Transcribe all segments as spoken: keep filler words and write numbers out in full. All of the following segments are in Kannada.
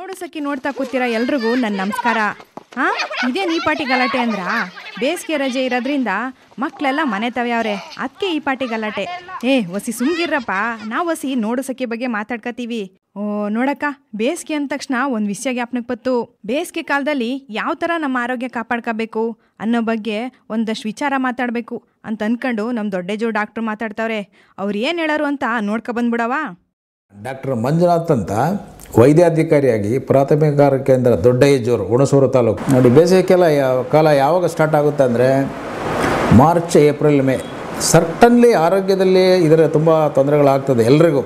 ನೋಡು ಸಖಿ ನೋಡ್ತಾ ಕೂತಿರೋ ಎಲ್ರಿಗೂ ನನ್ನ ನಮಸ್ಕಾರ. ಹಾಂ, ಇದೇ ಈ ಪಾಟಿ ಗಲಾಟೆ ಅಂದ್ರ ಬೇಸಿಗೆ ರಜೆ ಇರೋದ್ರಿಂದ ಮಕ್ಕಳೆಲ್ಲ ಮನೆ ತವ್ಯಾವ್ರೆ, ಅದಕ್ಕೆ ಈ ಪಾಟಿ ಗಲಾಟೆ. ಏ ಒಸಿ ಸುಮ್ಗಿರ್ರಪ್ಪ, ನಾವು ಒಸಿ ನೋಡು ಸಖಿ ಬಗ್ಗೆ ಮಾತಾಡ್ಕತೀವಿ. ಓ ನೋಡಕ್ಕ, ಬೇಸಿಗೆ ಅಂದ ತಕ್ಷಣ ಒಂದು ವಿಷಯ ಜ್ಞಾಪನಕ್ಕೆ ಬತ್ತು. ಬೇಸಿಗೆ ಕಾಲದಲ್ಲಿ ಯಾವ ಥರ ನಮ್ಮ ಆರೋಗ್ಯ ಕಾಪಾಡ್ಕೋಬೇಕು ಅನ್ನೋ ಬಗ್ಗೆ ಒಂದಷ್ಟು ವಿಚಾರ ಮಾತಾಡಬೇಕು ಅಂತ ಅನ್ಕೊಂಡು ನಮ್ಮ ದೊಡ್ಡಜು ಡಾಕ್ಟ್ರು ಮಾತಾಡ್ತಾವ್ರೆ. ಅವ್ರು ಏನು ಹೇಳೋರು ಅಂತ ನೋಡ್ಕೊ ಬಂದ್ಬಿಡವ. ಡಾಕ್ಟರ್ ಮಂಜುನಾಥ್ ಅಂತ ವೈದ್ಯಾಧಿಕಾರಿಯಾಗಿ ಪ್ರಾಥಮಿಕ ಆರೋಗ್ಯ ಕೇಂದ್ರ ದೊಡ್ಡಯಜ್ಜೂರು, ಹುಣಸೂರು ತಾಲೂಕು. ನೋಡಿ, ಬೇಸಿಗೆ ಕಾಲ ಕಾಲ ಯಾವಾಗ ಸ್ಟಾರ್ಟ್ ಆಗುತ್ತೆ ಅಂದರೆ ಮಾರ್ಚ್, ಏಪ್ರಿಲ್, ಮೇ. ಸರ್ಟನ್ಲಿ ಆರೋಗ್ಯದಲ್ಲಿ ಇದರ ತುಂಬ ತೊಂದರೆಗಳಾಗ್ತದೆ ಎಲ್ರಿಗೂ.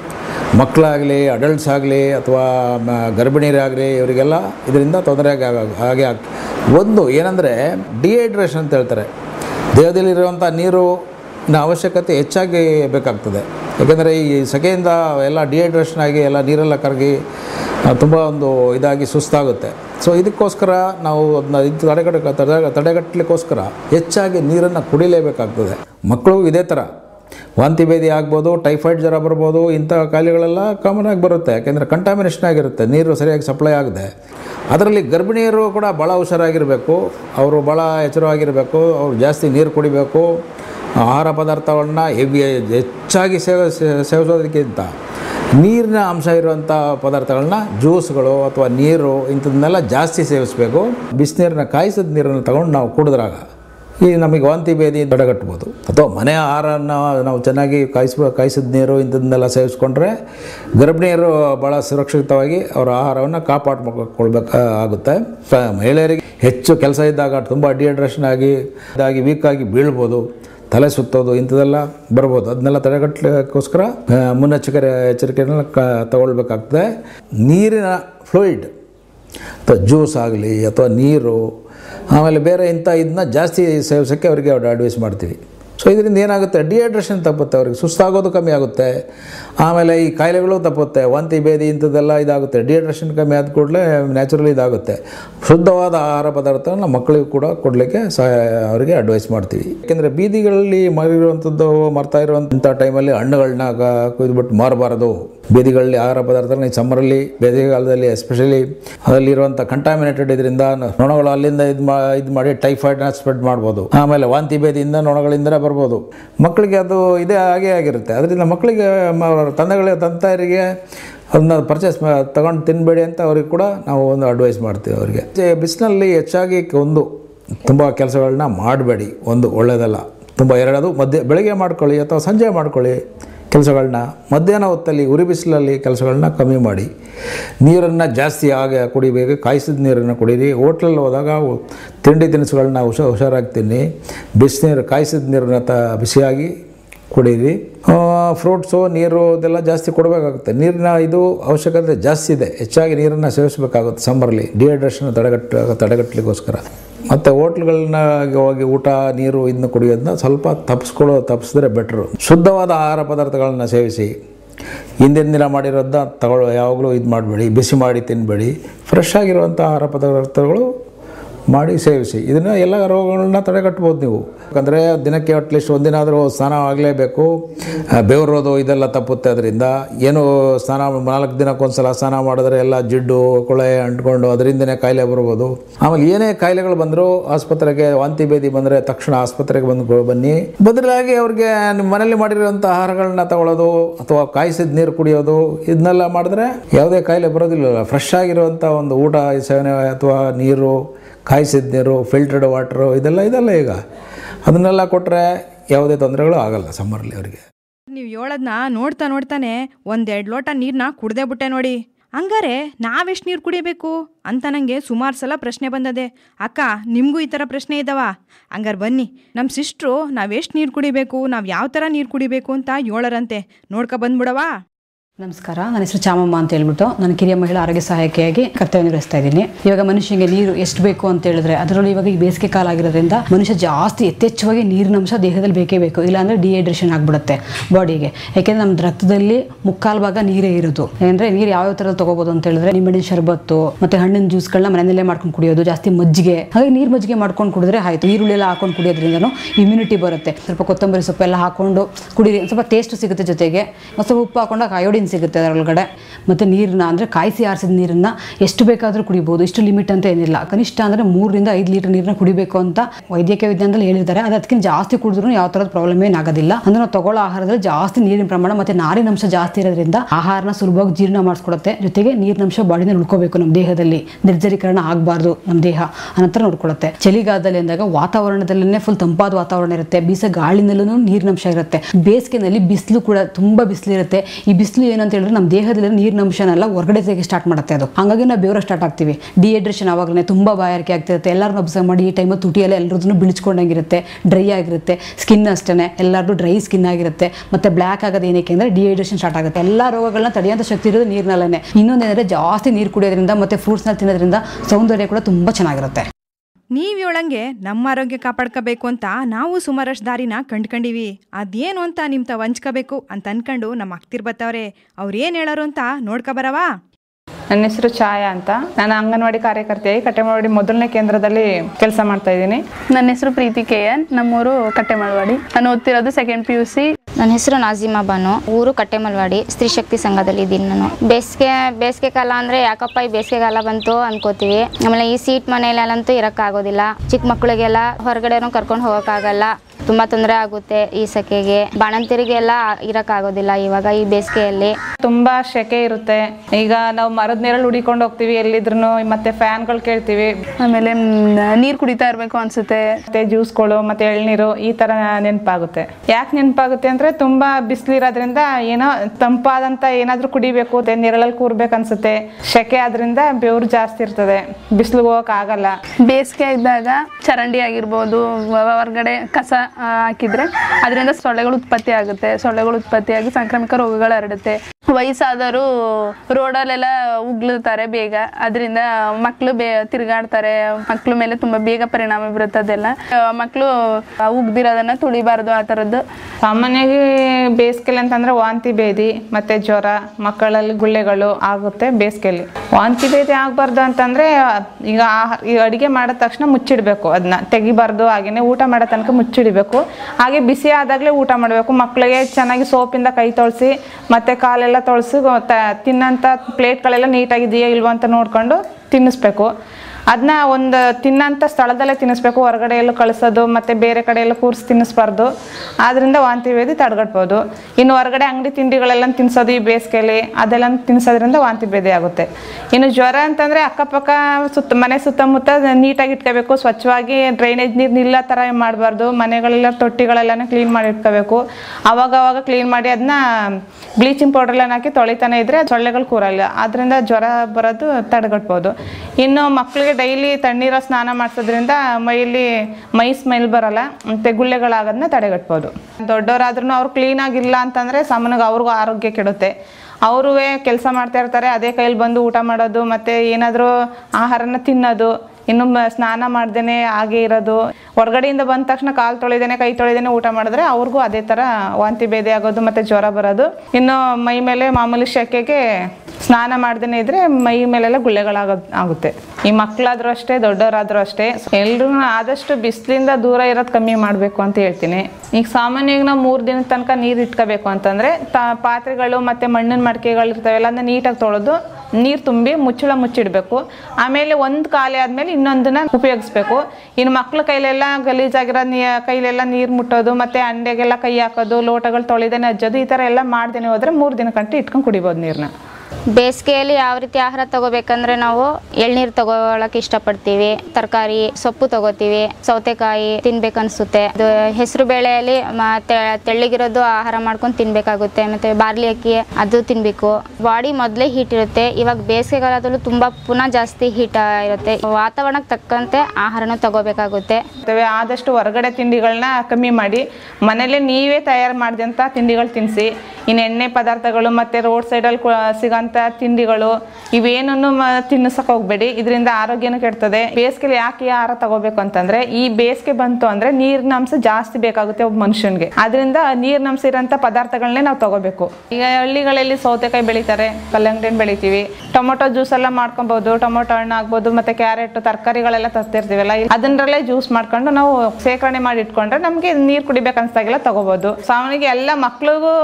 ಮಕ್ಕಳಾಗಲಿ, ಅಡಲ್ಟ್ಸ್ ಆಗಲಿ ಅಥವಾ ಗರ್ಭಿಣಿಯರಾಗಲಿ, ಇವರಿಗೆಲ್ಲ ಇದರಿಂದ ತೊಂದರೆ ಹಾಗೆ ಆಗ್ತದೆ. ಒಂದು ಏನಂದರೆ ಡಿಹೈಡ್ರೇಷನ್ ಅಂತ ಹೇಳ್ತಾರೆ. ದೇಹದಲ್ಲಿರುವಂಥ ನೀರಿನ ಅವಶ್ಯಕತೆ ಹೆಚ್ಚಾಗಿ ಬೇಕಾಗ್ತದೆ. ಯಾಕೆಂದರೆ ಈ ಸೆಕೆಯಿಂದ ಎಲ್ಲ ಡಿಹೈಡ್ರೇಷನ್ ಆಗಿ ಎಲ್ಲ ನೀರೆಲ್ಲ ಕರಗಿ ತುಂಬ ಒಂದು ಇದಾಗಿ ಸುಸ್ತಾಗುತ್ತೆ. ಸೊ ಇದಕ್ಕೋಸ್ಕರ ನಾವು ಅದನ್ನ ಇದು ತಡೆಗಟ್ಟ ತಡೆ ತಡೆಗಟ್ಟಲಿಕ್ಕೋಸ್ಕರ ಹೆಚ್ಚಾಗಿ ನೀರನ್ನು ಕುಡಿಲೇಬೇಕಾಗ್ತದೆ. ಮಕ್ಕಳು ಇದೇ ಥರ ವಾಂತಿ ಭೇದಿ ಆಗ್ಬೋದು, ಟೈಫಾಯ್ಡ್ ಜ್ವರ ಬರ್ಬೋದು, ಇಂಥ ಕಾಯಿಲೆಗಳೆಲ್ಲ ಕಾಮನ್ ಆಗಿ ಬರುತ್ತೆ. ಯಾಕೆಂದರೆ ಕಂಟಾಮಿನೇಷನ್ ಆಗಿರುತ್ತೆ, ನೀರು ಸರಿಯಾಗಿ ಸಪ್ಲೈ ಆಗದೆ. ಅದರಲ್ಲಿ ಗರ್ಭಿಣಿಯರು ಕೂಡ ಭಾಳ ಹುಷಾರಾಗಿರಬೇಕು. ಅವರು ಭಾಳ ಎಚ್ಚರವಾಗಿರಬೇಕು. ಅವರು ಜಾಸ್ತಿ ನೀರು ಕುಡಿಬೇಕು. ಆಹಾರ ಪದಾರ್ಥಗಳನ್ನ ಹೆವಿ ಹೆಚ್ಚಾಗಿ ಸೇವ ಸೇವಿಸೋದಕ್ಕಿಂತ ನೀರಿನ ಅಂಶ ಇರುವಂಥ ಪದಾರ್ಥಗಳನ್ನ, ಜ್ಯೂಸ್ಗಳು ಅಥವಾ ನೀರು ಇಂಥದನ್ನೆಲ್ಲ ಜಾಸ್ತಿ ಸೇವಿಸಬೇಕು. ಬಿಸಿನೀರನ್ನ ಕಾಯಿಸಿದ ನೀರನ್ನು ತಗೊಂಡು ನಾವು ಕುಡಿದ್ರಾಗ ಈ ನಮಗೆ ವಾಂತಿ ಭೇದಿ ತಡೆಗಟ್ಬೋದು. ಅಥವಾ ಮನೆ ಆಹಾರನ ನಾವು ಚೆನ್ನಾಗಿ ಕಾಯಿಸ್ಬೋ ಕಾಯಿಸಿದ ನೀರು ಇಂಥದನ್ನೆಲ್ಲ ಸೇವಿಸ್ಕೊಂಡ್ರೆ ಗರ್ಭಿಣಿಯರು ಭಾಳ ಸುರಕ್ಷಿತವಾಗಿ ಅವರ ಆಹಾರವನ್ನು ಕಾಪಾಡ್ಕೊಳ್ಬೇಕಾಗುತ್ತೆ. ಮಹಿಳೆಯರಿಗೆ ಹೆಚ್ಚು ಕೆಲಸ ಇದ್ದಾಗ ತುಂಬ ಡಿಹೈಡ್ರೇಷನ್ ಆಗಿ ಇದಾಗಿ ವೀಕಾಗಿ ಬೀಳ್ಬೋದು, ತಲೆ ಸುತ್ತೋದು ಇಂಥದ್ದೆಲ್ಲ ಬರ್ಬೋದು. ಅದನ್ನೆಲ್ಲ ತಡೆಗಟ್ಟಲಿಕ್ಕೋಸ್ಕರ ಮುನ್ನೆಚ್ಚರಿಕೆ ಎಚ್ಚರಿಕೆಯನ್ನು ಕ ತಗೊಳ್ಬೇಕಾಗ್ತದೆ. ನೀರಿನ ಫ್ಲೂಯಿಡ್ ಅಥವಾ ಜ್ಯೂಸ್ ಆಗಲಿ ಅಥವಾ ನೀರು, ಆಮೇಲೆ ಬೇರೆ ಇಂಥ ಇದನ್ನ ಜಾಸ್ತಿ ಸೇವಿಸೋಕ್ಕೆ ಅವರಿಗೆ ಅಡ್ವೈಸ್ ಮಾಡ್ತೀವಿ. ಸೊ ಇದರಿಂದ ಏನಾಗುತ್ತೆ, ಡಿಹೈಡ್ರೇಷನ್ ತಪ್ಪುತ್ತೆ, ಅವ್ರಿಗೆ ಸುಸ್ತಾಗೋದು ಕಮ್ಮಿ ಆಗುತ್ತೆ. ಆಮೇಲೆ ಈ ಕಾಯಿಲೆಗಳು ತಪ್ಪುತ್ತೆ, ವಾಂತಿ ಭೇದಿ ಇಂಥದ್ದೆಲ್ಲ ಇದಾಗುತ್ತೆ. ಡಿಹೈಡ್ರೇಷನ್ ಕಮ್ಮಿ ಆದ ಕೂಡಲೇ ನ್ಯಾಚುರಲಿ ಇದಾಗುತ್ತೆ. ಶುದ್ಧವಾದ ಆಹಾರ ಪದಾರ್ಥಗಳನ್ನ ಮಕ್ಕಳಿಗೂ ಕೂಡ ಕೊಡಲಿಕ್ಕೆ ಸಹಾಯ ಅವರಿಗೆ ಅಡ್ವೈಸ್ ಮಾಡ್ತೀವಿ. ಯಾಕೆಂದರೆ ಬೀದಿಗಳಲ್ಲಿ ಮಾರಿರುವಂಥದ್ದು ಮಾರ್ತಾ ಇರುವಂಥ ಟೈಮಲ್ಲಿ ಹಣ್ಣುಗಳನ್ನ ಕುಯ್ದುಬಿಟ್ಟು ಮಾರಬಾರದು. ಬೀದಿಗಳಲ್ಲಿ ಆಹಾರ ಪದಾರ್ಥಗಳನ್ನ ಈ ಸಮ್ಮರಲ್ಲಿ, ಬೇಸಿಗೆಗಾಲದಲ್ಲಿ ಎಸ್ಪೆಷಲಿ ಅದರಲ್ಲಿರುವಂಥ ಕಂಟಾಮಿನೇಟೆಡ್ ಇದರಿಂದ ನೊಣಗಳು ಅಲ್ಲಿಂದ ಇದು ಮಾ ಇದು ಮಾಡಿ ಟೈಫಾಯ್ಡ್ನ ಸ್ಪ್ರೆಡ್ ಮಾಡ್ಬೋದು. ಆಮೇಲೆ ವಾಂತಿ ಭೇದಿಯಿಂದ ನೊಣಗಳಿಂದ ಬರ್ಬೋದು. ಮಕ್ಕಳಿಗೆ ಅದು ಇದೇ ಹಾಗೇ ಆಗಿರುತ್ತೆ. ಅದರಿಂದ ಮಕ್ಕಳಿಗೆ ತಂದೆಗಳ ತಂತಾಯರಿಗೆ ಅದನ್ನ ಪರ್ಚೇಸ್ ತಗೊಂಡು ತಿನ್ನಬೇಡಿ ಅಂತ ಅವ್ರಿಗೆ ಕೂಡ ನಾವು ಒಂದು ಅಡ್ವೈಸ್ ಮಾಡ್ತೀವಿ. ಅವರಿಗೆ ಬಿಸಿನಲ್ಲಿ ಹೆಚ್ಚಾಗಿ ಒಂದು ತುಂಬ ಕೆಲಸಗಳನ್ನ ಮಾಡಬೇಡಿ. ಒಂದು ಒಳ್ಳೆಯದಲ್ಲ. ತುಂಬ ಎರಡದು ಮಧ್ಯ ಬೆಳಗ್ಗೆ ಮಾಡ್ಕೊಳ್ಳಿ ಅಥವಾ ಸಂಜೆ ಮಾಡ್ಕೊಳ್ಳಿ ಕೆಲಸಗಳನ್ನ. ಮಧ್ಯಾಹ್ನ ಹೊತ್ತಲ್ಲಿ ಉರಿ ಬಿಸಿಲಲ್ಲಿ ಕೆಲಸಗಳನ್ನ ಕಮ್ಮಿ ಮಾಡಿ. ನೀರನ್ನು ಜಾಸ್ತಿ ಆಗ ಕುಡಿಬೇಕು, ಕಾಯಿಸಿದ ನೀರನ್ನು ಕುಡೀರಿ. ಹೋಟ್ಲಲ್ಲಿ ಹೋದಾಗ ತಿಂಡಿ ತಿನಿಸುಗಳನ್ನ ಹುಷಾ ಹುಷಾರಾಗಿ ತಿನ್ನಿ. ಬಿಸಿನೀರು, ಕಾಯಿಸಿದ ನೀರನ್ನ ತ ಬಿಸಿಯಾಗಿ ಕುಡೀರಿ. ಫ್ರೂಟ್ಸು, ನೀರು ಇದೆಲ್ಲ ಜಾಸ್ತಿ ಕೊಡಬೇಕಾಗುತ್ತೆ. ನೀರಿನ ಇದು ಅವಶ್ಯಕತೆ ಜಾಸ್ತಿ ಇದೆ. ಹೆಚ್ಚಾಗಿ ನೀರನ್ನು ಸೇವಿಸಬೇಕಾಗುತ್ತೆ ಸಮ್ಮರ್ಲಿ, ಡಿಹೈಡ್ರೇಷನ್ ತಡೆಗಟ್ಟ ತಡೆಗಟ್ಟಲಿಕ್ಕೋಸ್ಕರ. ಮತ್ತು ಹೋಟ್ಲುಗಳನ್ನ ಹೋಗಿ ಊಟ, ನೀರು ಇದನ್ನ ಕುಡಿಯೋದನ್ನ ಸ್ವಲ್ಪ ತಪ್ಪಿಸ್ಕೊಳ್ಳೋ ತಪ್ಪಿಸಿದ್ರೆ ಬೆಟ್ರು. ಶುದ್ಧವಾದ ಆಹಾರ ಪದಾರ್ಥಗಳನ್ನ ಸೇವಿಸಿ. ಹಿಂದಿನ ದಿನ ಮಾಡಿರೋದನ್ನ ತಗೊಳ್ಳೋ ಯಾವಾಗಲೂ ಇದು ಮಾಡಬೇಡಿ, ಬಿಸಿ ಮಾಡಿ ತಿನ್ನಬೇಡಿ. ಫ್ರೆಶ್ ಆಗಿರುವಂಥ ಆಹಾರ ಪದಾರ್ಥಗಳು ಮಾಡಿ ಸೇವಿಸಿ. ಇದನ್ನು ಎಲ್ಲ ರೋಗಗಳನ್ನ ತಡೆಗಟ್ಬೋದು ನೀವು. ಯಾಕಂದರೆ ದಿನಕ್ಕೆ ಅಟ್ಲೀಸ್ಟ್ ಒಂದಿನ ಆದರೂ ಸ್ನಾನ ಆಗಲೇಬೇಕು. ಬೆವರೋದು ಇದೆಲ್ಲ ತಪ್ಪುತ್ತೆ. ಅದರಿಂದ ಏನು ಸ್ನಾನ ನಾಲ್ಕು ದಿನಕ್ಕೊಂದು ಸಲ ಸ್ನಾನ ಮಾಡಿದ್ರೆ ಎಲ್ಲ ಜಿಡ್ಡು ಕೊಳೆ ಅಂಟ್ಕೊಂಡು ಅದರಿಂದನೇ ಕಾಯಿಲೆ ಬರ್ಬೋದು. ಆಮೇಲೆ ಏನೇ ಕಾಯಿಲೆಗಳು ಬಂದರೂ ಆಸ್ಪತ್ರೆಗೆ, ವಾಂತಿ ಭೇದಿ ಬಂದರೆ ತಕ್ಷಣ ಆಸ್ಪತ್ರೆಗೆ ಬಂದು ಬನ್ನಿ. ಬದಲಾಗಿ ಅವ್ರಿಗೆ ನಿಮ್ಮ ಮನೇಲಿ ಮಾಡಿರೋಂಥ ಆಹಾರಗಳನ್ನ ತಗೊಳ್ಳೋದು ಅಥವಾ ಕಾಯಿಸಿದ ನೀರು ಕುಡಿಯೋದು ಇದನ್ನೆಲ್ಲ ಮಾಡಿದ್ರೆ ಯಾವುದೇ ಕಾಯಿಲೆ ಬರೋದಿಲ್ಲ. ಫ್ರೆಶ್ ಆಗಿರುವಂಥ ಒಂದು ಊಟ ಸೇವನೆ ಅಥವಾ ನೀರು, ಕಾಯಿಸಿದ ನೀರು, ಫಿಲ್ಟರ್ಡ್ ವಾಟ್ರು ಇದೆಲ್ಲ ಇದೆಲ್ಲ ಈಗ ಅದನ್ನೆಲ್ಲ ಕೊಟ್ಟರೆ ಯಾವುದೇ ತೊಂದರೆಗಳು ಆಗಲ್ಲ ಸಮ್ಮರ್ಲಿ ಅವರಿಗೆ. ನೀವು ಹೇಳೋದನ್ನ ನೋಡ್ತಾ ನೋಡ್ತಾನೆ ಒಂದೆರಡು ಲೋಟ ನೀರನ್ನ ಕುಡ್ದೇ ಬಿಟ್ಟೆ ನೋಡಿ. ಹಂಗಾರೆ ನಾವೆಷ್ಟು ನೀರು ಕುಡಿಯಬೇಕು ಅಂತ ನನಗೆ ಸುಮಾರು ಸಲ ಪ್ರಶ್ನೆ ಬಂದದೆ. ಅಕ್ಕ, ನಿಮಗೂ ಈ ಥರ ಪ್ರಶ್ನೆ ಇದ್ದಾವ? ಹಂಗಾರೆ ಬನ್ನಿ, ನಮ್ಮ ಸಿಸ್ಟ್ರು ನಾವೆಷ್ಟು ನೀರು ಕುಡಿಬೇಕು, ನಾವು ಯಾವ ಥರ ನೀರು ಕುಡಿಬೇಕು ಅಂತ ಹೇಳರಂತೆ. ನೋಡ್ಕೊ ಬಂದ್ಬಿಡವಾ. ನಮಸ್ಕಾರ, ನನ್ನ ಹೆಸರು ಚಾಮಮ್ಮ ಅಂತ ಹೇಳ್ಬಿಟ್ಟು ನಾನು ಕಿರಿಯ ಮಹಿಳಾ ಆರೋಗ್ಯ ಸಹಾಯಕಿಯಾಗಿ ಕರ್ತವ್ಯ ನಿರ್ವಹಿಸ್ತಾ ಇದ್ದೀನಿ. ಇವಾಗ ಮನುಷ್ಯನಿಗೆ ನೀರು ಎಷ್ಟು ಬೇಕು ಅಂತ ಹೇಳಿದ್ರೆ, ಅದರಲ್ಲೂ ಇವಾಗ ಈ ಬೇಸಿಗೆ ಕಾಲ ಆಗಿರೋದ್ರಿಂದ ಮನುಷ್ಯ ಜಾಸ್ತಿ ಯಥೇಚ್ಛವಾಗಿ ನೀರಿನ ಅಂಶ ದೇಹದಲ್ಲಿ ಬೇಕೇ ಬೇಕು. ಇಲ್ಲಾಂದರೆ ಡಿಹೈಡ್ರೇಷನ್ ಆಗಿಬಿಡುತ್ತೆ ಬಾಡಿಗೆ. ಯಾಕೆಂದರೆ ನಮ್ಮ ರಕ್ತದಲ್ಲಿ ಮುಕ್ಕಾಲು ಭಾಗ ನೀರೇ ಇರೋದು. ಅಂದರೆ ನೀರು ಯಾವ್ಯಾವ ಥರದಲ್ಲಿ ತೊಗೋಬೋದು ಅಂತ ಹೇಳಿದ್ರೆ, ನಿಂಬೆಹಣ್ಣಿನ ಶರಬತ್ತು ಮತ್ತು ಹಣ್ಣಿನ ಜ್ಯೂಸ್ಗಳನ್ನ ಮನೆಯಲ್ಲೇ ಮಾಡ್ಕೊಂಡು ಕುಡಿಯೋದು, ಜಾಸ್ತಿ ಮಜ್ಜಿಗೆ. ಹಾಗೆ ನೀರು ಮಜ್ಜಿಗೆ ಮಾಡ್ಕೊಂಡು ಕುಡಿದ್ರೆ ಆಯಿತು. ಈರುಳ್ಳಿ ಎಲ್ಲ ಹಾಕೊಂಡು ಕುಡಿಯೋದ್ರಿಂದನೂ ಇಮ್ಯುನಿಟಿ ಬರುತ್ತೆ. ಸ್ವಲ್ಪ ಕೊತ್ತಂಬರಿ ಸೊಪ್ಪೆಲ್ಲ ಹಾಕೊಂಡು ಕುಡಿರಿ, ಸ್ವಲ್ಪ ಟೇಸ್ಟ್ ಸಿಗುತ್ತೆ. ಜೊತೆಗೆ ಮತ್ತು ಉಪ್ಪು ಹಾಕೊಂಡಾಗ ಅಯೋಡಿನ್ ಪ್ರೋಟೀನ್ ಸಿಗುತ್ತೆ ಅದರೊಳಗಡೆ. ಮತ್ತು ನೀರನ್ನ ಅಂದರೆ ಕಾಯಿಸಿ ಆರಿಸಿದ ನೀರನ್ನು ಎಷ್ಟು ಬೇಕಾದರೂ ಕುಡಿಬೋದು, ಇಷ್ಟು ಲಿಮಿಟ್ ಅಂತ ಏನಿಲ್ಲ. ಕನಿಷ್ಠ ಅಂದರೆ ಮೂರರಿಂದ ಐದು ಲೀಟರ್ ನೀರನ್ನ ಕುಡಿಬೇಕು ಅಂತ ವೈದ್ಯಕೀಯ ವಿಜ್ಞಾನದಲ್ಲಿ ಹೇಳಿದ್ದಾರೆ. ಅದು ಅದಕ್ಕಿಂತ ಜಾಸ್ತಿ ಕುಡಿದ್ರೂ ಯಾವ ಥರದ ಪ್ರಾಬ್ಲಮ್ ಏನಾಗೋದಿಲ್ಲ. ಅಂದರೆ ನಾವು ತಗೊಳ್ಳೋ ಆಹಾರದಲ್ಲಿ ಜಾಸ್ತಿ ನೀರಿನ ಪ್ರಮಾಣ ಮತ್ತು ನಾರಿನಂಶ ಜಾಸ್ತಿ ಇರೋದ್ರಿಂದ ಆಹಾರನ ಸುಲಭವಾಗಿ ಜೀರ್ಣ ಮಾಡಿಸ್ಕೊಡುತ್ತೆ. ಜೊತೆಗೆ ನೀರಿನಂಶ ಬಾಡಿನ ಉಳ್ಕೋಬೇಕು ನಮ್ಮ ದೇಹದಲ್ಲಿ, ನಿರ್ಜರೀಕರಣ ಆಗಬಾರ್ದು ನಮ್ಮ ದೇಹ ಅನ್ನಂತರ ನೋಡ್ಕೊಳ್ಳುತ್ತೆ. ಚಳಿಗಾಲದಲ್ಲಿ ಅಂದಾಗ ವಾತಾವರಣದಲ್ಲೇ ಫುಲ್ ತಂಪಾದ ವಾತಾವರಣ ಇರುತ್ತೆ, ಬೀಸ ಗಾಳಿನಲ್ಲೂ ನೀರಿನಂಶ ಇರುತ್ತೆ. ಬೇಸಿಗೆನಲ್ಲಿ ಬಿಸಿಲು ಕೂಡ ತುಂಬ ಬಿಸಿಲು ಇರುತ್ತೆ. ಈ ಬಿಸಿಲು ಏನಂತ ಹೇಳಿದ್ರೆ ನಮ್ಮ ದೇಹದಲ್ಲಿ ನೀರಿನಂಶನೆಲ್ಲ ಹೊರಗಡೆ ತೆಗೆ ಸ್ಟಾರ್ಟ್ ಮಾಡುತ್ತೆ. ಅದು ಹಾಗಾಗಿ ನಾವು ಬೇರೆ ಸ್ಟಾರ್ಟ್ ಆಗ್ತೀವಿ. ಡಿಹೈಡ್ರೇಷನ್ ಆವಾಗಲೇ ತುಂಬ ಬಾಯಾರಿಕೆ ಆಗ್ತಿರುತ್ತೆ. ಎಲ್ಲರನ್ನೂ ಅಬ್ಸರ್ವ್ ಮಾಡಿ ಈ ಟೈಮಲ್ಲಿ ತುಟಿಯೆಲ್ಲ ಎಲ್ಲರದನ್ನು ಬಿಳಿಸ್ಕೊಂಡಂಗಿರುತ್ತೆ, ಡ್ರೈ ಆಗಿರುತ್ತೆ. ಸ್ಕಿನ್ ಅಷ್ಟೇ ಎಲ್ಲರದು ಡ್ರೈ ಸ್ಕಿನ್ ಆಗಿರುತ್ತೆ. ಮತ್ತೆ ಬ್ಲ್ಯಾಕ್ ಆಗೋದು ಏನಕ್ಕೆ ಅಂದರೆ ಡಿಹೈಡ್ರೇಷನ್ ಸ್ಟಾರ್ಟ್ ಆಗುತ್ತೆ. ಎಲ್ಲ ರೋಗಗಳನ್ನ ತಡೆಯುವಂಥ ಶಕ್ತಿ ಇರೋದು ನೀರಿನಲ್ಲೇ. ಇನ್ನೊಂದೇನೆಂದರೆ ಜಾಸ್ತಿ ನೀರು ಕುಡಿಯೋದ್ರಿಂದ ಮತ್ತು ಫ್ರೂಟ್ಸ್ನ ತಿನ್ನೋದ್ರಿಂದ ಸೌಂದರ್ಯ ಕೂಡ ತುಂಬ ಚೆನ್ನಾಗಿರುತ್ತೆ. ನೀವ್ಯೊಳಂಗೆ ನಮ್ಮ ಆರೋಗ್ಯ ಕಾಪಾಡ್ಕೋಬೇಕು ಅಂತ ನಾವು ಸುಮಾರಷ್ಟು ದಾರಿನ ಕಂಡ್ಕೊಂಡಿವಿ. ಅದೇನು ಅಂತ ನಿಮ್ಮ ತಾವು ಹಂಚ್ಕೋಬೇಕು ಅಂತ ಅನ್ಕೊಂಡು ನಮ್ಮ ಅಕ್ತಿರ್ ಬತ್ತವ್ರೆ. ಅವ್ರು ಏನು ಹೇಳೋರು ಅಂತ ನೋಡ್ಕೊಬರವಾ? ನನ್ನ ಹೆಸರು ಛಾಯಾ ಅಂತ. ನಾನು ಅಂಗನವಾಡಿ ಕಾರ್ಯಕರ್ತೆಯಾಗಿ ಕಟ್ಟೆಮಾಳವಾಡಿ ಮೊದಲನೇ ಕೇಂದ್ರದಲ್ಲಿ ಕೆಲಸ ಮಾಡ್ತಾ ಇದ್ದೀನಿ. ನನ್ನ ಹೆಸರು ಪ್ರೀತಿ ಕೆ ಎನ್, ನಮ್ಮೂರು ಕಟ್ಟೆಮಾಳವಾಡಿ. ನಾನು ಓದ್ತಿರೋದು ಸೆಕೆಂಡ್ ಪಿ ಯು ಸಿ. ನನ್ನ ಹೆಸರು ನಾಜಿಮಾ ಬಾನು, ಊರು ಕಟ್ಟೆಮಲ್ವಾಡಿ, ಸ್ತ್ರೀ ಶಕ್ತಿ ಸಂಘದಲ್ಲಿ ಇದ್ದೀನಿ ನಾನು. ಬೇಸಿಗೆ ಬೇಸಿಗೆ ಕಾಲ ಅಂದರೆ ಯಾಕಪ್ಪ ಈ ಬೇಸಿಗೆ ಕಾಲ ಬಂತು ಅನ್ಕೋತೀವಿ. ಆಮೇಲೆ ಈ ಸೀಟ್ ಮನೆಯಲ್ಲಂತೂ ಇರೋಕ್ಕಾಗೋದಿಲ್ಲ. ಚಿಕ್ಕ ಮಕ್ಕಳಿಗೆಲ್ಲ ಹೊರಗಡೆನೂ ಕರ್ಕೊಂಡು ಹೋಗೋಕ್ಕಾಗಲ್ಲ, ತುಂಬ ತೊಂದರೆ ಆಗುತ್ತೆ. ಈ ಸೆಕೆಗೆ ಬಾಣಂತಿರಿಗೆಲ್ಲ ಇರೋಕ್ಕಾಗೋದಿಲ್ಲ ಇವಾಗ ಈ ಬೇಸಿಗೆಯಲ್ಲಿ. ತುಂಬ ಸೆಕೆ ಇರುತ್ತೆ. ಈಗ ನಾವು ಮರದ ನೆರಳು ಹುಡಿಕೊಂಡು ಹೋಗ್ತೀವಿ ಎಲ್ಲಿದ್ರು, ಮತ್ತೆ ಫ್ಯಾನ್ಗಳು ಕೇಳ್ತೀವಿ. ಆಮೇಲೆ ನೀರು ಕುಡಿತಾ ಇರಬೇಕು ಅನ್ಸುತ್ತೆ. ಮತ್ತೆ ಜ್ಯೂಸ್ಗಳು ಮತ್ತೆ ಎಳ್ನೀರು ಈ ಥರ ನೆನಪಾಗುತ್ತೆ. ಯಾಕೆ ನೆನಪಾಗುತ್ತೆ ಅಂದರೆ ತುಂಬ ಬಿಸಿಲಿರೋದ್ರಿಂದ ಏನೋ ತಂಪಾದಂಥ ಏನಾದರೂ ಕುಡಿಬೇಕು, ನೆರಳಲ್ಲಿ ಕೂರ್ಬೇಕು ಅನ್ಸುತ್ತೆ. ಸೆಕೆ ಆದ್ರಿಂದ ಬೆವರು ಜಾಸ್ತಿ ಇರ್ತದೆ, ಬಿಸಿಲಿಗೆ ಹೋಗೋಕ್ಕಾಗಲ್ಲ. ಬೇಸಿಗೆ ಇದ್ದಾಗ ಚರಂಡಿ ಆಗಿರ್ಬೋದು, ಹೊರಗಡೆ ಕಸ ಹಾಕಿದ್ರೆ ಅದರಿಂದ ಸೊಳ್ಳೆಗಳು ಉತ್ಪತ್ತಿ ಆಗುತ್ತೆ. ಸೊಳ್ಳೆಗಳು ಉತ್ಪತ್ತಿಯಾಗಿ ಸಾಂಕ್ರಾಮಿಕ ರೋಗಗಳು ಹರಡುತ್ತೆ. ವಯಸ್ಸಾದವರು ರೋಡಲ್ಲೆಲ್ಲ ಉಗ್ಲುತ್ತಾರೆ ಬೇಗ, ಅದರಿಂದ ಮಕ್ಕಳು ಬೇ ತಿರುಗಾಡ್ತಾರೆ. ಮಕ್ಕಳ ಮೇಲೆ ತುಂಬ ಬೇಗ ಪರಿಣಾಮ ಬೀರುತ್ತೆ. ಅದೆಲ್ಲ ಮಕ್ಕಳು ಉಗ್ದಿರೋದನ್ನ ತುಳಿಬಾರ್ದು ಆ ಥರದ್ದು. ಸಾಮಾನ್ಯವಾಗಿ ಬೇಸಿಗೆಲಿ ಅಂತಂದ್ರೆ ವಾಂತಿ ಭೇದಿ ಮತ್ತೆ ಜ್ವರ, ಮಕ್ಕಳಲ್ಲಿ ಗುಳ್ಳೆಗಳು ಆಗುತ್ತೆ ಬೇಸಿಗೆಯಲ್ಲಿ. ವಾಂತಿ ಭೇದಿ ಆಗಬಾರ್ದು ಅಂತಂದ್ರೆ ಈಗ ಈಗ ಅಡುಗೆ ಮಾಡಿದ ತಕ್ಷಣ ಮುಚ್ಚಿಡಬೇಕು, ಅದನ್ನ ತೆಗಿಬಾರ್ದು. ಹಾಗೇನೆ ಊಟ ಮಾಡೋ ತನಕ ಮುಚ್ಚಿಡಬೇಕು. ಹಾಗೆ ಬಿಸಿ ಆದಾಗಲೇ ಊಟ ಮಾಡಬೇಕು. ಮಕ್ಕಳಿಗೆ ಚೆನ್ನಾಗಿ ಸೋಪಿಂದ ಕೈ ತೊಳೆಸಿ ಮತ್ತೆ ಕಾಲೆಲ್ಲ ತೊಳೆಸಿ ತಿನ್ನಂಥ ಪ್ಲೇಟ್ಗಳೆಲ್ಲ ನೀಟಾಗಿದೆಯಾ ಇಲ್ವೋ ಅಂತ ನೋಡ್ಕೊಂಡು ತಿನ್ನಿಸ್ಬೇಕು. ಅದನ್ನ ಒಂದು ತಿನ್ನಂಥ ಸ್ಥಳದಲ್ಲೇ ತಿನ್ನಿಸ್ಬೇಕು, ಹೊರಗಡೆ ಎಲ್ಲ ಕಳಿಸೋದು ಮತ್ತು ಬೇರೆ ಕಡೆ ಎಲ್ಲ ಕೂರಿಸಿ ತಿನ್ನಿಸ್ಬಾರ್ದು. ಆದ್ದರಿಂದ ವಾಂತಿ ಭೇದಿ ತಡೆಗಟ್ಬೋದು. ಇನ್ನು ಹೊರಗಡೆ ಅಂಗಡಿ ತಿಂಡಿಗಳೆಲ್ಲ ತಿನ್ನಿಸೋದು ಈ ಬೇಸಿಗೆಯಲ್ಲಿ, ಅದೆಲ್ಲ ತಿನ್ನಿಸೋದ್ರಿಂದ ವಾಂತಿ ಭೇದಿ ಆಗುತ್ತೆ. ಇನ್ನು ಜ್ವರ ಅಂತಂದರೆ ಅಕ್ಕಪಕ್ಕ ಸುತ್ತ ಮನೆ ಸುತ್ತಮುತ್ತ ನೀಟಾಗಿ ಇಟ್ಕೋಬೇಕು, ಸ್ವಚ್ಛವಾಗಿ ಡ್ರೈನೇಜ್ ನೀರು ನಿಲ್ಲ ಥರ ಮಾಡಬಾರ್ದು. ಮನೆಗಳೆಲ್ಲ ತೊಟ್ಟಿಗಳೆಲ್ಲನೂ ಕ್ಲೀನ್ ಮಾಡಿ ಇಟ್ಕೋಬೇಕು. ಆವಾಗವಾಗ ಕ್ಲೀನ್ ಮಾಡಿ ಅದನ್ನ ಬ್ಲೀಚಿಂಗ್ ಪೌಡ್ರೆಲ್ಲ ಹಾಕಿ ತೊಳಿತಾನೆ ಇದ್ದರೆ ಸೊಳ್ಳೆಗಳು ಕೂರಲ್ಲ, ಆದ್ದರಿಂದ ಜ್ವರ ಬರೋದು ತಡೆಗಟ್ಬೋದು. ಇನ್ನು ಮಕ್ಕಳಿಗೆ ಡೈಲಿ ತಣ್ಣೀರ ಸ್ನಾನ ಮಾಡಿಸೋದ್ರಿಂದ ಮೈಯಲ್ಲಿ ಮೈ ಸ್ಮೆಲ್ ಬರಲ್ಲ ಮತ್ತು ಗುಳ್ಳೆಗಳಾಗೋದನ್ನ ತಡೆಗಟ್ಬೋದು. ದೊಡ್ಡವರಾದ್ರೂ ಅವ್ರು ಕ್ಲೀನಾಗಿಲ್ಲ ಅಂತಂದರೆ ಸಾಮಾನ್ಯವಾಗಿ ಅವ್ರಿಗೂ ಆರೋಗ್ಯ ಕೆಡುತ್ತೆ. ಅವರೂ ಕೆಲಸ ಮಾಡ್ತಾ ಇರ್ತಾರೆ, ಅದೇ ಕೈಯಲ್ಲಿ ಬಂದು ಊಟ ಮಾಡೋದು ಮತ್ತು ಏನಾದರೂ ಆಹಾರನ ತಿನ್ನೋದು, ಇನ್ನು ಸ್ನಾನ ಮಾಡ್ದೇನೆ ಹಾಗೆ ಇರೋದು, ಹೊರಗಡೆಯಿಂದ ಬಂದ ತಕ್ಷಣ ಕಾಲು ತೊಳೆದೇನೆ ಕೈ ತೊಳೆದೇನೆ ಊಟ ಮಾಡಿದ್ರೆ ಅವ್ರಿಗೂ ಅದೇ ಥರ ವಾಂತಿ ಭೇದಿ ಆಗೋದು ಮತ್ತು ಜ್ವರ ಬರೋದು. ಇನ್ನು ಮೈ ಮೇಲೆ ಮಾಮೂಲಿ ಸೆಕೆಗೆ ಸ್ನಾನ ಮಾಡ್ದೇನೆ ಇದ್ರೆ ಮೈ ಮೇಲೆಲ್ಲ ಗುಳ್ಳೆಗಳಾಗೋದು ಆಗುತ್ತೆ. ಈ ಮಕ್ಕಳಾದ್ರೂ ಅಷ್ಟೇ, ದೊಡ್ಡವರಾದ್ರೂ ಅಷ್ಟೇ, ಎಲ್ರೂ ಆದಷ್ಟು ಬಿಸಿಲಿಂದ ದೂರ ಇರೋದು ಕಮ್ಮಿ ಮಾಡಬೇಕು ಅಂತ ಹೇಳ್ತೀನಿ. ಈಗ ಸಾಮಾನ್ಯವಾಗಿ ನಾವು ಮೂರು ದಿನದ ತನಕ ನೀರು ಇಟ್ಕೋಬೇಕು ಅಂತಂದರೆ ತ ಪಾತ್ರೆಗಳು ಮತ್ತು ಮಣ್ಣಿನ ಮಡಿಕೆಗಳು ಇರ್ತಾವೆಲ್ಲ ಅದನ್ನ ನೀಟಾಗಿ ತೊಳೆದು ನೀರು ತುಂಬಿ ಮುಚ್ಚಳ ಮುಚ್ಚಿಡಬೇಕು. ಆಮೇಲೆ ಒಂದು ಖಾಲಿ ಆದಮೇಲೆ ಇನ್ನೊಂದನ್ನ ಉಪಯೋಗಿಸ್ಬೇಕು. ಇನ್ನು ಮಕ್ಳ ಕೈಲೆಲ್ಲ ಗಲೀಜಾಗಿರೋ ನೀ ಕೈಲೆಲ್ಲ ನೀರು ಮುಟ್ಟೋದು ಮತ್ತು ಅಂಡೆಗೆಲ್ಲ ಕೈ ಹಾಕೋದು, ಲೋಟಗಳು ತೊಳೆದೇನೆ ಹಜ್ಜೋದು, ಈ ಥರ ಎಲ್ಲ ಮಾಡ್ದೇನೆ ಹೋದರೆ ಮೂರು ದಿನ ಗಂಟೆ ಇಟ್ಕೊಂಡು ಕುಡಿಬೋದು ನೀರನ್ನ. ಬೇಸಿಗೆಯಲ್ಲಿ ಯಾವ ರೀತಿ ಆಹಾರ ತಗೋಬೇಕಂದ್ರೆ ನಾವು ಎಳ್ನೀರು ತಗೊಳಕ್ಕೆ ಇಷ್ಟಪಡ್ತೀವಿ, ತರಕಾರಿ ಸೊಪ್ಪು ತಗೋತೀವಿ, ಸೌತೆಕಾಯಿ ತಿನ್ಬೇಕನ್ಸುತ್ತೆ. ಅದು ಹೆಸರು ಬೇಳೆಯಲ್ಲಿ ತೆಳ್ಳಗಿರೋದು ಆಹಾರ ಮಾಡ್ಕೊಂಡು ತಿನ್ಬೇಕಾಗುತ್ತೆ. ಮತ್ತೆ ಬಾರ್ಲಿ ಅಕ್ಕಿ ಅದು ತಿನ್ಬೇಕು. ಬಾಡಿ ಮೊದಲೇ ಹೀಟ್ ಇರುತ್ತೆ, ಇವಾಗ ಬೇಸಿಗೆ ಕಾಲದಲ್ಲೂ ತುಂಬಾ ಪುನಃ ಜಾಸ್ತಿ ಹೀಟ್ ಇರುತ್ತೆ. ವಾತಾವರಣಕ್ಕೆ ತಕ್ಕಂತೆ ಆಹಾರನೂ ತಗೋಬೇಕಾಗುತ್ತೆ. ಆದಷ್ಟು ಹೊರಗಡೆ ತಿಂಡಿಗಳನ್ನ ಕಮ್ಮಿ ಮಾಡಿ ಮನೇಲಿ ನೀವೇ ತಯಾರು ಮಾಡಿದಂಥ ತಿಂಡಿಗಳು ತಿನ್ನಿಸಿ. ಇನ್ನು ಎಣ್ಣೆ ಪದಾರ್ಥಗಳು ಮತ್ತು ರೋಡ್ ಸೈಡಲ್ಲಿ ಸಿಗೋಂಥ ತಿಂಡಿಗಳು ಇವೇನನ್ನು ತಿನ್ನಿಸಕ್ಕೆ ಹೋಗ್ಬೇಡಿ, ಇದರಿಂದ ಆರೋಗ್ಯನೂ ಕೆಡ್ತದೆ. ಬೇಸಿಗೆಲಿ ಯಾಕೆ ಆಹಾರ ತಗೋಬೇಕು ಅಂತಂದ್ರೆ ಈ ಬೇಸಿಗೆ ಬಂತು ಅಂದ್ರೆ ನೀರಿನ ಅಂಶ ಜಾಸ್ತಿ ಬೇಕಾಗುತ್ತೆ ಒಬ್ಬ ಮನುಷ್ಯನ್ಗೆ. ಅದರಿಂದ ನೀರಿನ ಅಂಶ ಇರೋಂಥ ಪದಾರ್ಥಗಳನ್ನೇ ನಾವು ತಗೋಬೇಕು. ಈಗ ಹಳ್ಳಿಗಳಲ್ಲಿ ಸೌತೆಕಾಯಿ ಬೆಳಿತಾರೆ, ಕಲ್ಲಂಗಡಿ ಹಣ್ಣು ಬೆಳಿತೀವಿ, ಟೊಮೊಟೊ ಜ್ಯೂಸ್ ಎಲ್ಲ ಮಾಡ್ಕೊಬಹುದು. ಟೊಮೊಟೊ ಹಣ್ಣು ಆಗ್ಬೋದು ಮತ್ತೆ ಕ್ಯಾರೆಟ್ ತರಕಾರಿಗಳೆಲ್ಲ ತರ್ತಿರ್ತೀವಲ್ಲ, ಅದನ್ನರಲ್ಲೇ ಜ್ಯೂಸ್ ಮಾಡ್ಕೊಂಡು ನಾವು ಶೇಖರಣೆ ಮಾಡಿ ಇಟ್ಕೊಂಡ್ರೆ ನಮಗೆ ನೀರು ಕುಡಿಬೇಕು ಅನ್ಸ್ದಾಗೆಲ್ಲ ತಗೋಬಹುದು. ಸಾಮಾನ್ಯವಾಗಿ ಎಲ್ಲ ಮಕ್ಳಿಗೂ ಕುಡಿಸ್ಬೋದು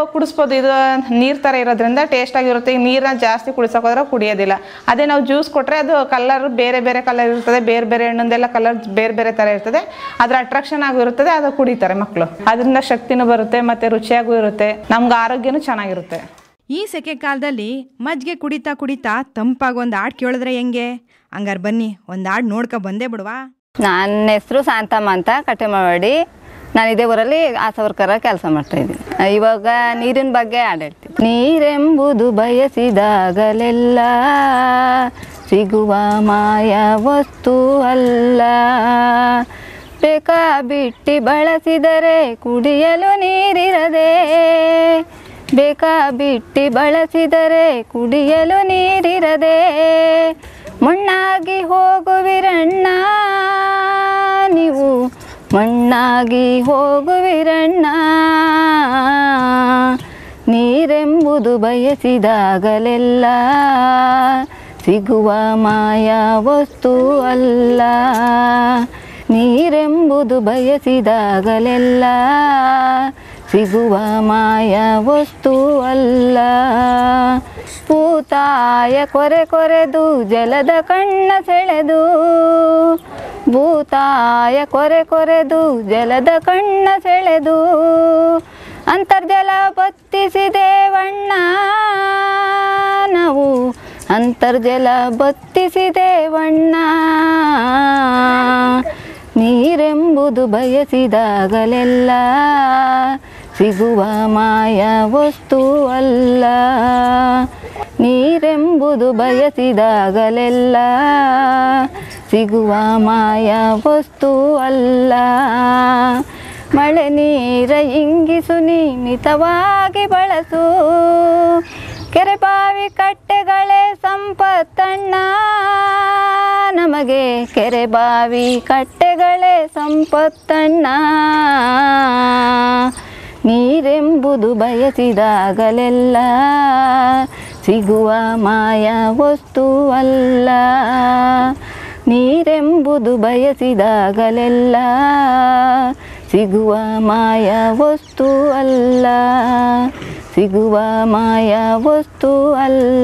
ಕುಡಿಬೋದು. ಇದು ನೀರು ಥರ ಇರೋದ್ರಿಂದ ಟೇಸ್ಟ್ ಆಗಿರುತ್ತೆ. ಈಗ ನೀರನ್ನ ಜಾಸ್ತಿ ಕುಡಿಸೋಕೆ ಹೋದ್ರೆ ಕುಡಿಯೋದಿಲ್ಲ. ಅದೇ ನಾವು ಜ್ಯೂಸ್ ಕೊಟ್ಟರೆ ಅದು ಕಲರ್ ಬೇರೆ ಬೇರೆ ಕಲರ್ ಇರ್ತದೆ, ಬೇರೆ ಬೇರೆ ಹಣ್ಣಂದೆಲ್ಲ ಕಲರ್ ಬೇರೆ ಬೇರೆ ಥರ ಇರ್ತದೆ. ಅದ್ರ ಅಟ್ರಾಕ್ಷನ್ ಆಗಿರುತ್ತದೆ, ಅದು ಕುಡಿತಾರೆ ಮಕ್ಕಳು. ಅದರಿಂದ ಶಕ್ತಿನೂ ಬರುತ್ತೆ ಮತ್ತು ರುಚಿಯಾಗೂ ಇರುತ್ತೆ, ನಮ್ಗೆ ಆರೋಗ್ಯನೂ ಚೆನ್ನಾಗಿರುತ್ತೆ. ಈ ಸೆಕೆ ಕಾಲದಲ್ಲಿ ಮಜ್ಜಿಗೆ ಕುಡಿತಾ ಕುಡಿತಾ ತಂಪಾಗಿ ಒಂದು ಹಾಡು ಕೇಳಿದ್ರೆ ಹೆಂಗೆ? ಹಂಗಾರೆ ಬನ್ನಿ ಒಂದು ಹಾಡು ನೋಡ್ಕೊ ಬಂದೇ ಬಿಡುವಾ. ನನ್ನ ಹೆಸರು ಶಾಂತಮ್ಮ ಅಂತ, ಕಟ್ಟೆಮಾಡಿ. ನಾನು ಇದೇ ಊರಲ್ಲಿ ಆಸವರ್ಕರ ಕೆಲಸ ಮಾಡ್ತಾ ಇದ್ದೀನಿ. ಇವಾಗ ನೀರಿನ ಬಗ್ಗೆ ಹಾಡು ಹೇಳ್ತೀನಿ. ನೀರೆಂಬುದು ಬಯಸಿದಾಗಲೆಲ್ಲ ಸಿಗುವ ಮಾಯ ವಸ್ತು ಅಲ್ಲ, ಬೇಕಾ ಬಿಟ್ಟಿ ಬಳಸಿದರೆ ಕುಡಿಯಲು ನೀರಿರದೆ, ಬೇಕಾ ಬಿಟ್ಟಿ ಬಳಸಿದರೆ ಕುಡಿಯಲು ನೀರಿರದೆ ಮಣ್ಣಾಗಿ ಹೋಗುವಿರಣ್ಣ ನೀವು, ಮಣ್ಣಾಗಿ ಹೋಗುವಿರಣ್ಣ. ನೀರೆಂಬುದು ಬಯಸಿದಾಗಲೆಲ್ಲ ಸಿಗುವ ಮಾಯ ವಸ್ತು ಅಲ್ಲ, ನೀರೆಂಬುದು ಬಯಸಿದಾಗಲೆಲ್ಲ ಸಿಗುವ ಮಾಯ ವಸ್ತು ಅಲ್ಲ. ಭೂತಾಯ ಕೊರೆ ಕೊರೆದು ಜಲದ ಕಣ್ಣ ಸೆಳೆದು, ಭೂತಾಯ ಕೊರೆ ಕೊರೆದು ಜಲದ ಕಣ್ಣ ಸೆಳೆದು ಅಂತರ್ಜಲ ಬತ್ತಿಸಿದೇವಣ್ಣ ನಾವು, ಅಂತರ್ಜಲ ಬತ್ತಿಸಿದೇವಣ್ಣ. ನೀರೆಂಬುದು ಬಯಸಿದಾಗಲೆಲ್ಲ ಸಿಗುವ ಮಾಯ ವಸ್ತು ಅಲ್ಲ, ನೀರೆಂಬುದು ಬಯಸಿದಾಗಲೆಲ್ಲ ಸಿಗುವ ಮಾಯ ವಸ್ತು ಅಲ್ಲ. ಮಳೆ ನೀರ ಇಂಗಿಸು ನೀ ಮಿತವಾಗಿ ಬಳಸು, ಕೆರೆ ಬಾವಿ ಕಟ್ಟೆಗಳೇ ಸಂಪತ್ತಣ್ಣ ನಮಗೆ, ಕೆರೆ ಬಾವಿ ಕಟ್ಟೆಗಳೇ ಸಂಪತ್ತಣ್ಣ. ನೀರೆಂಬುದು ಬಯಸಿದಾಗಲೆಲ್ಲ ಸಿಗುವ ಮಾಯ ವಸ್ತು ಅಲ್ಲ, ನೀರೆಂಬುದು ಬಯಸಿದಾಗಲೆಲ್ಲ ಸಿಗುವ ಮಾಯ ವಸ್ತು ಅಲ್ಲ, ಸಿಗುವ ಮಾಯ ವಸ್ತು ಅಲ್ಲ.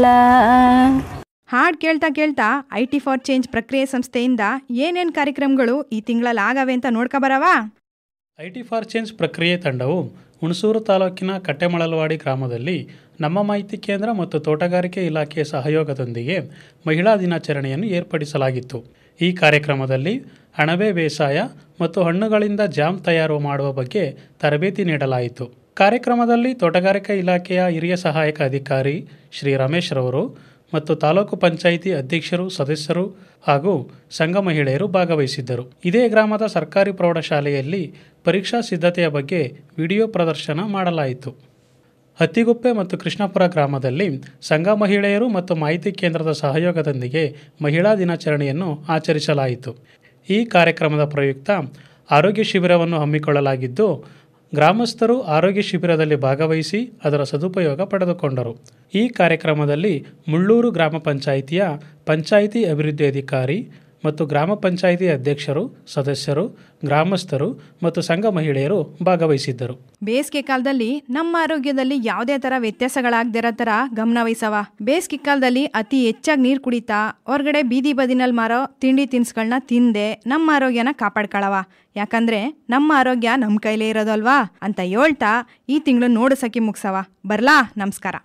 ಹಾಡು ಕೇಳ್ತಾ ಕೇಳ್ತಾ ಐ ಟಿ ಫಾರ್ ಚೇಂಜ್ ಪ್ರಕ್ರಿಯೆ ಸಂಸ್ಥೆಯಿಂದ ಏನೇನು ಕಾರ್ಯಕ್ರಮಗಳು ಈ ತಿಂಗಳಲ್ಲಿ ಆಗವೆ ಅಂತ ನೋಡ್ಕೊ ಬರವಾ. ಐ ಟಿ ಫಾರ್ ಚೇಂಜ್ ಪ್ರಕ್ರಿಯೆ ತಂಡವು ಹುಣಸೂರು ತಾಲೂಕಿನ ಕಟ್ಟೆಮಳಲವಾಡಿ ಗ್ರಾಮದಲ್ಲಿ ನಮ್ಮ ಮಾಹಿತಿ ಕೇಂದ್ರ ಮತ್ತು ತೋಟಗಾರಿಕೆ ಇಲಾಖೆಯ ಸಹಯೋಗದೊಂದಿಗೆ ಮಹಿಳಾ ದಿನಾಚರಣೆಯನ್ನು ಏರ್ಪಡಿಸಲಾಗಿತ್ತು. ಈ ಕಾರ್ಯಕ್ರಮದಲ್ಲಿ ಅಣಬೆ ಬೇಸಾಯ ಮತ್ತು ಹಣ್ಣುಗಳಿಂದ ಜಾಮ್ ತಯಾರು ಮಾಡುವ ಬಗ್ಗೆ ತರಬೇತಿ ನೀಡಲಾಯಿತು. ಕಾರ್ಯಕ್ರಮದಲ್ಲಿ ತೋಟಗಾರಿಕಾ ಇಲಾಖೆಯ ಹಿರಿಯ ಸಹಾಯಕ ಅಧಿಕಾರಿ ಶ್ರೀ ರಮೇಶ್ ರವರು ಮತ್ತು ತಾಲೂಕು ಪಂಚಾಯಿತಿ ಅಧ್ಯಕ್ಷರು, ಸದಸ್ಯರು ಹಾಗೂ ಸಂಘ ಮಹಿಳೆಯರು ಭಾಗವಹಿಸಿದ್ದರು. ಇದೇ ಗ್ರಾಮದ ಸರ್ಕಾರಿ ಪ್ರೌಢಶಾಲೆಯಲ್ಲಿ ಪರೀಕ್ಷಾ ಸಿದ್ಧತೆಯ ಬಗ್ಗೆ ವಿಡಿಯೋ ಪ್ರದರ್ಶನ ಮಾಡಲಾಯಿತು. ಹತ್ತಿಗುಪ್ಪೆ ಮತ್ತು ಕೃಷ್ಣಪುರ ಗ್ರಾಮದಲ್ಲಿ ಸಂಘ ಮಹಿಳೆಯರು ಮತ್ತು ಮಾಹಿತಿ ಕೇಂದ್ರದ ಸಹಯೋಗದೊಂದಿಗೆ ಮಹಿಳಾ ದಿನಾಚರಣೆಯನ್ನು ಆಚರಿಸಲಾಯಿತು. ಈ ಕಾರ್ಯಕ್ರಮದ ಪ್ರಯುಕ್ತ ಆರೋಗ್ಯ ಶಿಬಿರವನ್ನು ಹಮ್ಮಿಕೊಳ್ಳಲಾಗಿದ್ದು, ಗ್ರಾಮಸ್ಥರು ಆರೋಗ್ಯ ಶಿಬಿರದಲ್ಲಿ ಭಾಗವಹಿಸಿ ಅದರ ಸದುಪಯೋಗ ಪಡೆದುಕೊಂಡರು. ಈ ಕಾರ್ಯಕ್ರಮದಲ್ಲಿ ಮುಳ್ಳೂರು ಗ್ರಾಮ ಪಂಚಾಯಿತಿಯ ಪಂಚಾಯಿತಿ ಅಭಿವೃದ್ಧಿ ಅಧಿಕಾರಿ ಮತ್ತು ಗ್ರಾಮ ಪಂಚಾಯಿತಿ ಅಧ್ಯಕ್ಷರು, ಸದಸ್ಯರು, ಗ್ರಾಮಸ್ಥರು ಮತ್ತು ಸಂಘ ಮಹಿಳೆಯರು ಭಾಗವಹಿಸಿದ್ದರು. ಬೇಸಿಗೆ ಕಾಲದಲ್ಲಿ ನಮ್ಮ ಆರೋಗ್ಯದಲ್ಲಿ ಯಾವುದೇ ಥರ ವ್ಯತ್ಯಾಸಗಳಾಗದಿರೋ ಥರ ಗಮನ ವಹಿಸವ. ಬೇಸಿಗೆ ಕಾಲದಲ್ಲಿ ಅತಿ ಹೆಚ್ಚಾಗಿ ನೀರು ಕುಡಿತಾ ಹೊರಗಡೆ ಬೀದಿ ಬದಿನಲ್ಲಿ ಮಾರೋ ತಿಂಡಿ ತಿನಿಸುಗಳನ್ನ ತಿಂದೆ ನಮ್ಮ ಆರೋಗ್ಯನ ಕಾಪಾಡ್ಕೊಳ್ಳವ. ಯಾಕಂದರೆ ನಮ್ಮ ಆರೋಗ್ಯ ನಮ್ಮ ಕೈಲೇ ಇರೋದಲ್ವಾ ಅಂತ ಹೇಳ್ತಾ ಈ ತಿಂಗಳು ನೋಡು ಸಖಿ ಮುಗಿಸವ. ಬರ್ಲಾ, ನಮಸ್ಕಾರ.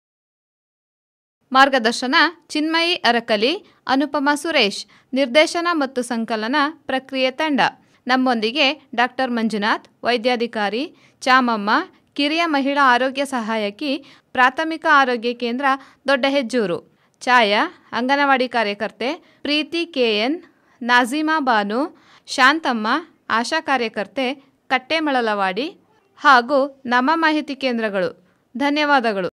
ಮಾರ್ಗದರ್ಶನ ಚಿನ್ಮಯಿ ಅರಕಲಿ, ಅನುಪಮಾ ಸುರೇಶ್. ನಿರ್ದೇಶನ ಮತ್ತು ಸಂಕಲನ ಪ್ರಕ್ರಿಯೆ ತಂಡ. ನಮ್ಮೊಂದಿಗೆ ಡಾಕ್ಟರ್ ಮಂಜುನಾಥ್, ವೈದ್ಯಾಧಿಕಾರಿ, ಚಾಮಮ್ಮ, ಕಿರಿಯ ಮಹಿಳಾ ಆರೋಗ್ಯ ಸಹಾಯಕಿ, ಪ್ರಾಥಮಿಕ ಆರೋಗ್ಯ ಕೇಂದ್ರ ದೊಡ್ಡ ಹೆಜ್ಜೂರು, ಛಾಯಾ ಅಂಗನವಾಡಿ ಕಾರ್ಯಕರ್ತೆ, ಪ್ರೀತಿ ಕೆಎನ್, ನಾಜೀಮಾ ಬಾನು, ಶಾಂತಮ್ಮ ಆಶಾ ಕಾರ್ಯಕರ್ತೆ, ಕಟ್ಟೆಮಳಲವಾಡಿ ಹಾಗೂ ನಮ್ಮ ಮಾಹಿತಿ ಕೇಂದ್ರಗಳು. ಧನ್ಯವಾದಗಳು.